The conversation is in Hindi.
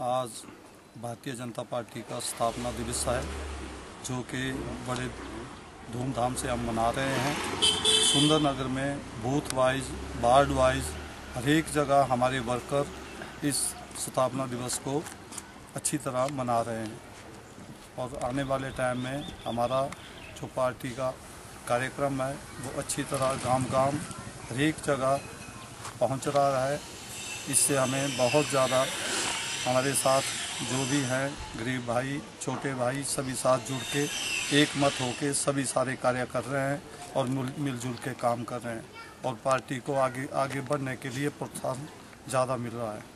आज भारतीय जनता पार्टी का स्थापना दिवस है, जो कि बड़े धूमधाम से हम मना रहे हैं। सुंदरनगर में बूथ वाइज, वार्ड वाइज हर एक जगह हमारे वर्कर इस स्थापना दिवस को अच्छी तरह मना रहे हैं और आने वाले टाइम में हमारा जो पार्टी का कार्यक्रम है वो अच्छी तरह गांव-गांव हर एक जगह पहुंच रहा है। इससे हमें बहुत ज़्यादा हमारे साथ जो भी हैं गरीब भाई, छोटे भाई सभी साथ जुड़ के एक मत होके सभी सारे कार्य कर रहे हैं और मिलजुल के काम कर रहे हैं और पार्टी को आगे बढ़ने के लिए प्रोत्साहन ज़्यादा मिल रहा है।